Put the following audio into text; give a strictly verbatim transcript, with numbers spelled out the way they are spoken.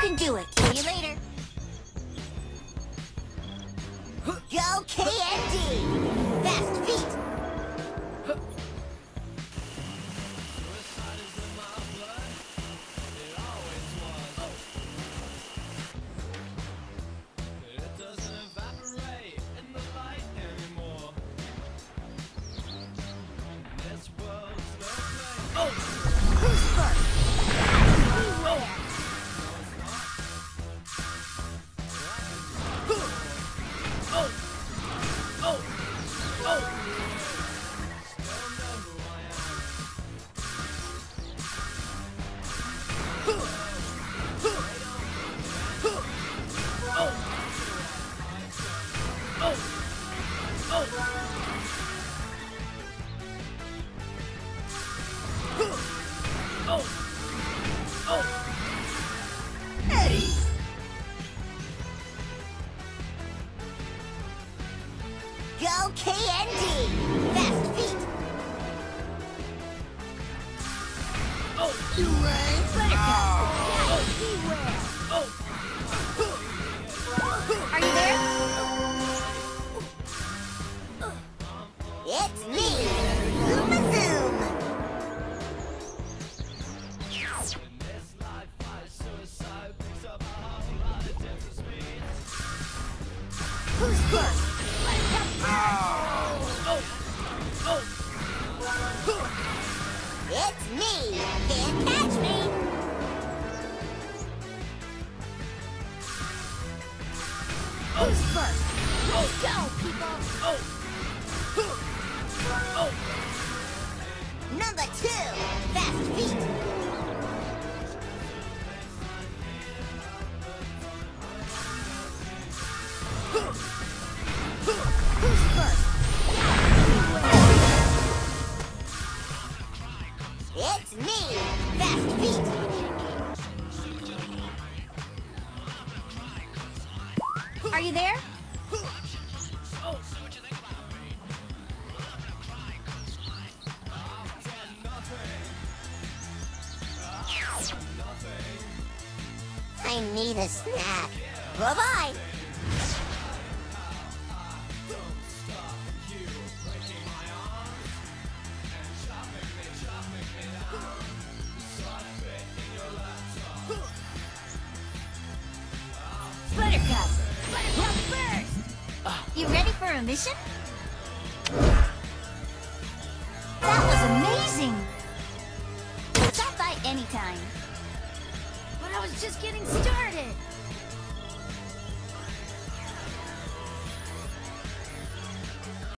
can do it. See you later. Go K N D! Fast feet! Go K N D! Fast feet! Oh! You rang? Buttercup! Oh! Beware! Oh! Are you there? It's me! Zoom Zoom! Who's first? It's me! Can't catch me! Who's first? Let's go, people! Number two! Fast feet! Who's first? It's me! Fast feet! Are you there? I need a snack. Bye-bye! Buttercup! Buttercup first! You ready for a mission? That was amazing! Stop by anytime. But I was just getting started.